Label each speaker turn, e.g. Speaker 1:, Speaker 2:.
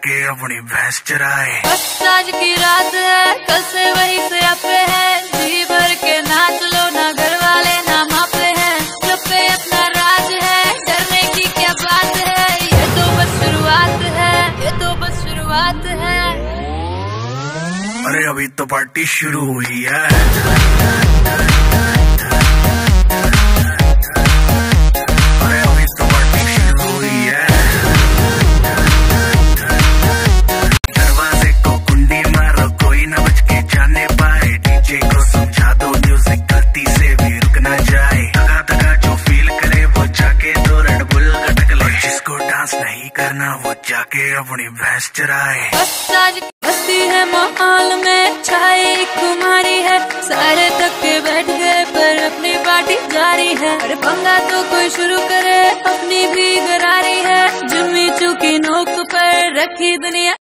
Speaker 1: जाके अपनी भैंस चराए।
Speaker 2: बस आज की रात है, कल से वही से आपे है, जी भर के नाच लो, ना घर वाले ना मापे हैं, जब पे अपना राज है, डरने की क्या बात है, ये तो बस शुरुआत है, ये तो बस शुरुआत है।
Speaker 1: अरे अभी तो पार्टी शुरू हुई है। नहीं करना वो जाके अपनी भैंस चराए।
Speaker 2: बस आज बस्ती है माहौल में छाई कुमारी है, सारे थक के बैठ गए पर अपनी पार्टी जारी है। अरे पंगा तो कोई शुरू करे, अपनी भी गरारी है, जुम्मी चूकी नोक पर रखी दुनिया।